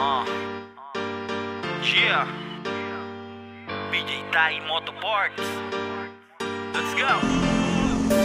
Yeah, PJ Tai Motorparts. Let's go.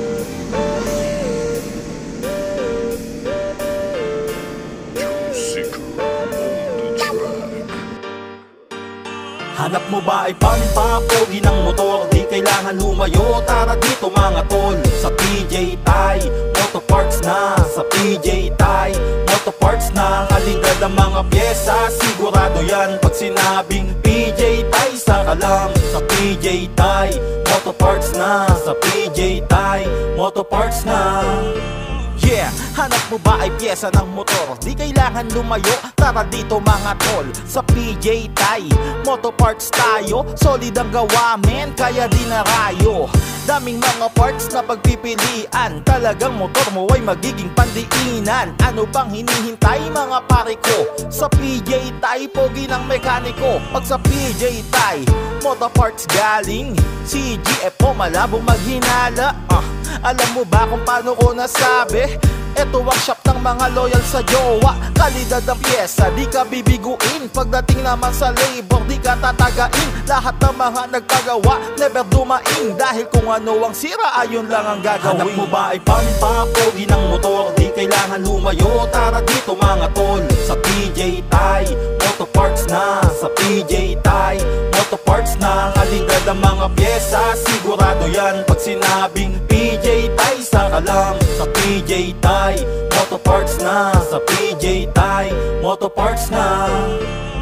Hanap mo ba ay pampapogi ng motor? Di kailangan lumayo, tara dito mga tol. Sa PJ Tai Motorparts na, sa PJ Tai Motorparts na. Kalidad ang mga pyesa, sigurado yan. Pag sinabing PJ Tai, sa alam. Sa PJ Tai Motorparts na, sa PJ Tai Motorparts na. Yeah, hanap mo ba ay pyesa ng motor? Di kailangan lumayo, tara dito mga tol. Sa PJ Tai Motorparts tayo, solid ang gawa men, kaya di na rayo. Daming mga parts na pagpipilian, talagang motor mo ay magiging pandiinan. Ano bang hinihintay mga pare ko? Sa PJ Tai, pogi ng mekaniko. Pag sa PJ Tai Motorparts galing, si GF mo malabong maghinala. Alam mo ba kung paano ko nasabi? Ito ang shop ng mga loyal sa jowa. Kalidad ang pyesa, di ka bibiguin. Pagdating naman sa labor, di ka tatagain. Lahat ng mga nagpagawa, never dumaing. Dahil kung ano ang sira, ayun lang ang gagawin. Hanap mo ba ay pampapogi ng motor? Di kailangan lumayo, tara dito mga tol. Sa PJ Tai Motorparts na, sa PJ Tai Motorparts na. Kalidad ang mga pyesa, sigurado yan. Pag sinabing PJ Tai, sa alam. Sa PJ Tai Motorparts na, sa PJ Tai Motorparts na.